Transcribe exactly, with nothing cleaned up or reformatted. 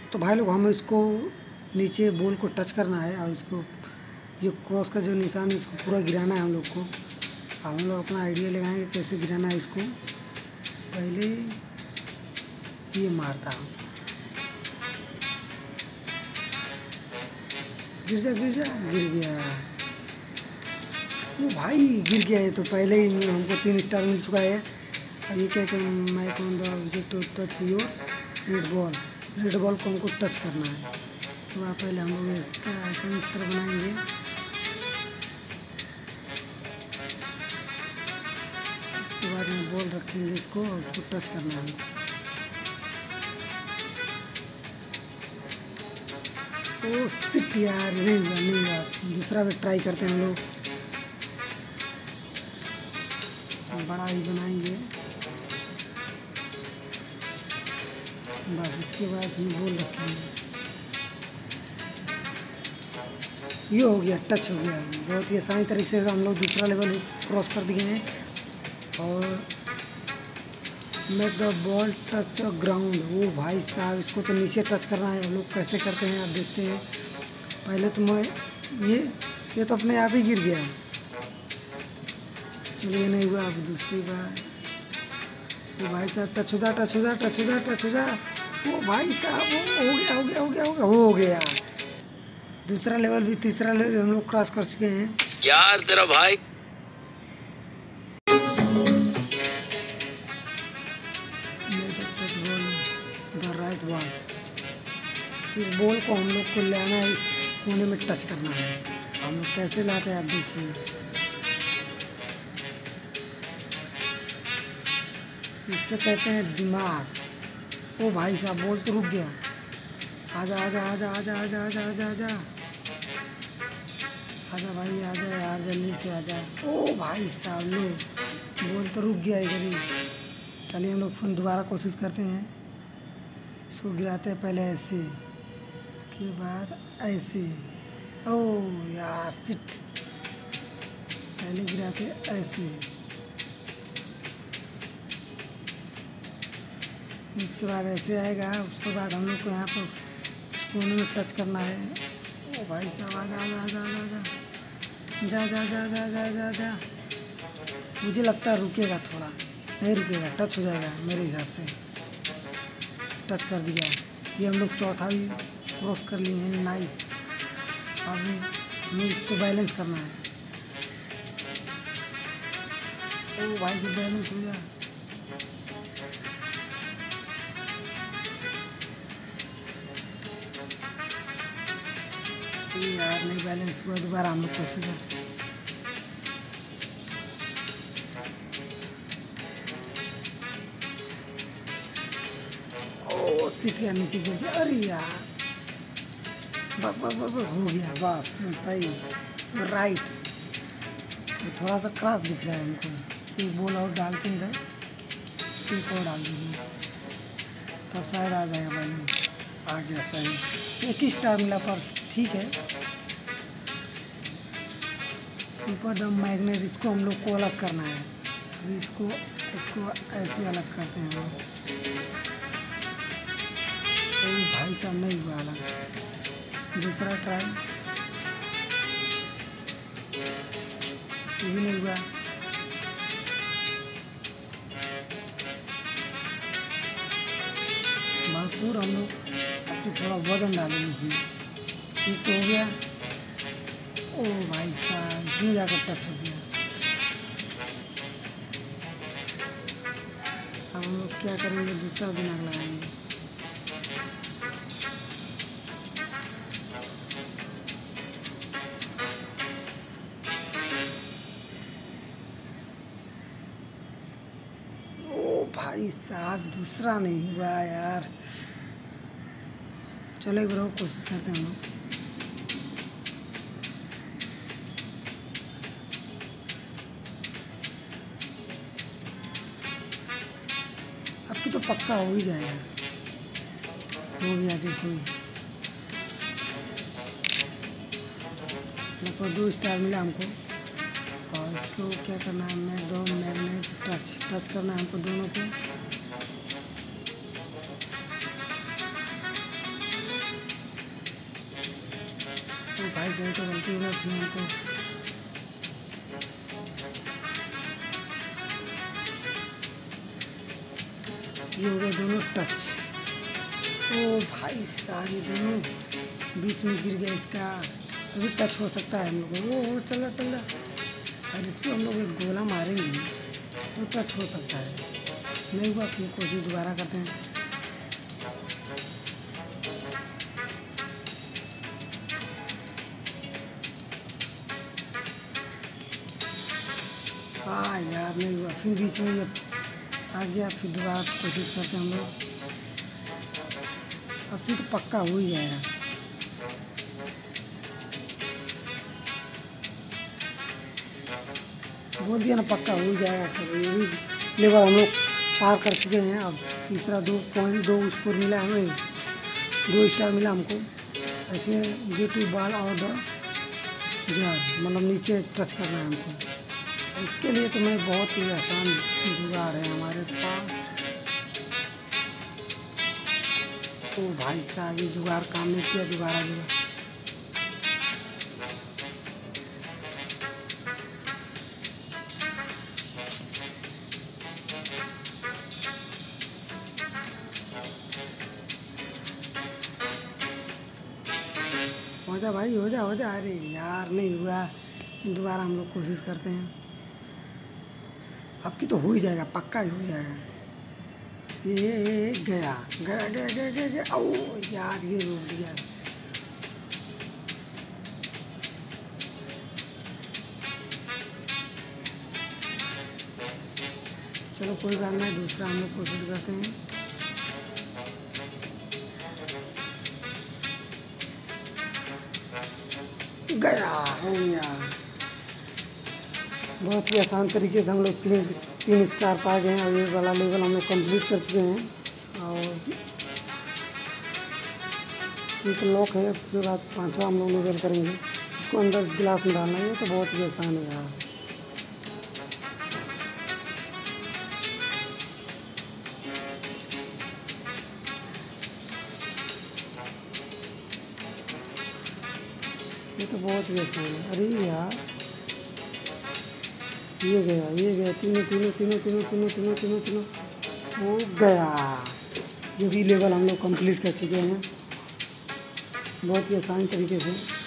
तो भाई लोग हम इसको नीचे बॉल को टच करना है और इसको ये क्रॉस का जो निशान है इसको पूरा गिराना है हम लोग को। अब हम लोग अपना आइडिया लगाएंगे कैसे गिराना है इसको। पहले ये मारता हूँ, गिर जा गिर जा, गिर गया। वो भाई गिर गया है, तो पहले ही हमको तीन स्टार मिल चुका है। अब ये क्या कि मैं कौन the object to touch your red ball, red ball को हमको टच करना है। उसके बाद पहले हम लोग इसका आइकन इस तरह बनाएंगे। उसके बाद यहाँ बॉल रखेंगे इसको और उसको टच करना है हमको। ओ सिट यार, नहीं हुआ नहीं हुआ। दूसरा भी ट्राई करते हैं हम लोग, बड़ा ही बनाएंगे बस। इसके बाद हम बॉल रखेंगे। ये हो गया, टच हो गया। बहुत ही आसानी तरीके से हम लोग दूसरा लेवल क्रॉस कर दिए हैं। और make the ball touch the ground. वो भाई साहब, इसको तो नीचे टच करना है। हम लोग कैसे करते हैं आप देखते हैं। पहले तो मैं ये ये तो अपने आप ही गिर गया। चलिए नहीं हुआ, अब दूसरी बार। वो भाई साहब टच हो जा टच हो जा टच हो जा टच हो जा। वो भाई साहब हो गया हो गया हो गया हो गया हो गया। दूसरा लेवल भी, तीसरा लेवल हम लोग क्रॉस कर चुके हैं यार तेरा भाई। द राइट बॉल, इस बॉल को हम लोग को लाना है, इस कोने में टच करना है। हम लोग कैसे लाते हैं आप देखिए। इससे कहते हैं दिमाग। ओ भाई साहब बॉल तो रुक गया। आजा आजा आजा आजा आजा आजा आजा आजा आजा भाई आजा यार, जल्दी से आजा। ओ भाई साहब लो, बॉल तो रुक गया इधर ही। चलिए हम लोग फिर दोबारा कोशिश करते हैं। इसको गिराते हैं पहले ऐसे, इसके बाद ऐसे। ओ यार सिट, पहले गिराते ऐसे, इसके बाद ऐसे आएगा। उसके बाद हम लोग को यहाँ पर इस कोने में टच करना है। ओ भाई साहब आजा आजा आजा आजा आजा जा जा जा जा जा जा जा। मुझे लगता है रुकेगा थोड़ा, नहीं रुकेगा, टच हो जाएगा मेरे हिसाब से। टच कर दिया। ये हम लोग चौथा भी क्रॉस कर लिए हैं। नाइस। अब हमें इसको बैलेंस करना है। ओ भाई से बैलेंस हो जा। यार नहीं बैलेंस हुआ, दोबारा हम लोग कोशिश कर। ओ सीट यार नीचे गिर गया। अरे यार बस बस बस बस हो गया, बस सही राइट। तो थोड़ा सा क्रॉस दिख रहा है हमको। एक बॉल और डालते हैं इधर, एक और डाल देंगे तब शायद आ जाएगा। मैंने आ गया सही। एक ही स्टार मिला पर ठीक है। सुपर द मैग्नेट, इसको हम लोग को अलग करना है। अभी इसको इसको ऐसे अलग करते हैं हम लोग। तो भाई साहब नहीं हुआ अलग। दूसरा ट्राई, ये भी नहीं हुआ। भरपूर हम लोग आपके थोड़ा वजन डालेंगे इसमें। एक तो हो गया। ओ भाई साहब इसमें जाकर टच हो गया। अब हम लोग क्या करेंगे, दूसरा दिमाग लगाएंगे। ओ भाई साहब दूसरा नहीं हुआ यार। चलो एक बार और कोशिश करते हैं हम लोग। आपकी तो पक्का हो ही जाएगा। हो गया देखो, लगभग दो स्टार मिला हमको। और इसको क्या करना है, मैं दो मैग्नेट टच टच करना है हमको दोनों को। भाई सही तो गलती हो गया फिर हमको। ये हो गए दोनों टच। ओ भाई साहब ये दोनों बीच में गिर गया इसका, तभी टच हो सकता है हम लोग को। वो हो चल रहा चल रहा, और इस पर हम लोग एक गोला मारेंगे तो टच हो सकता है। नहीं हुआ फिर कोशिश दोबारा करते हैं। हाँ यार नहीं हुआ, फिर बीच में ये आ गया, फिर दोबारा कोशिश करते हैं हम लोग। अब फिर तो पक्का हो ही जाएगा। बोल दिया ना पक्का हो ही जाएगा। चलो ये भी लेवल हम लोग पार कर चुके हैं। अब तीसरा दो पॉइंट दो स्कोर मिला हमें, दो स्टार मिला हमको। इसमें गेट टू बॉल और द जार, मतलब नीचे टच करना है हमको। इसके लिए तो मैं बहुत ही आसान जुगाड़ है हमारे पास। ओ भाई साहब ये जुगाड़ काम नहीं किया, दोबारा जुगाड़। हो जा भाई, हो जा हो जा। अरे यार नहीं हुआ, दोबारा हम लोग कोशिश करते हैं। अब की तो हो ही जाएगा, पक्का ही हो जाएगा। ये गया गया गया गया गया गया। ओ यार ये रोक दिया। चलो कोई बात नहीं, दूसरा हम लोग कोशिश करते हैं। गया, हो गया। बहुत ही आसान तरीके से हम लोग तीन तीन स्टार पा गए हैं और ये वाला लेवल हम लोग कंप्लीट कर चुके हैं। और ये तो लॉक है, उसके बाद पांचवा हम लोग लेवल करेंगे। उसको अंदर इस गिलास में डालना है, तो बहुत ही आसान है यार। ये तो बहुत ही आसान है। अरे यार ये गया, ये गया, तीनों तीनों तीनों तीनों तीनों तीनों तीनों तीनों हो गया। ये भी लेवल हम लोग कंप्लीट कर चुके हैं बहुत ही आसान तरीके से।